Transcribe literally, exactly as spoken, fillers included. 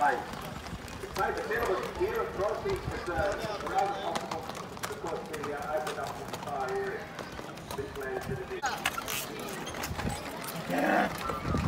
fight. Despite the middle of the gear approach is uh, around possible because the uh, open up the entire area. This way to the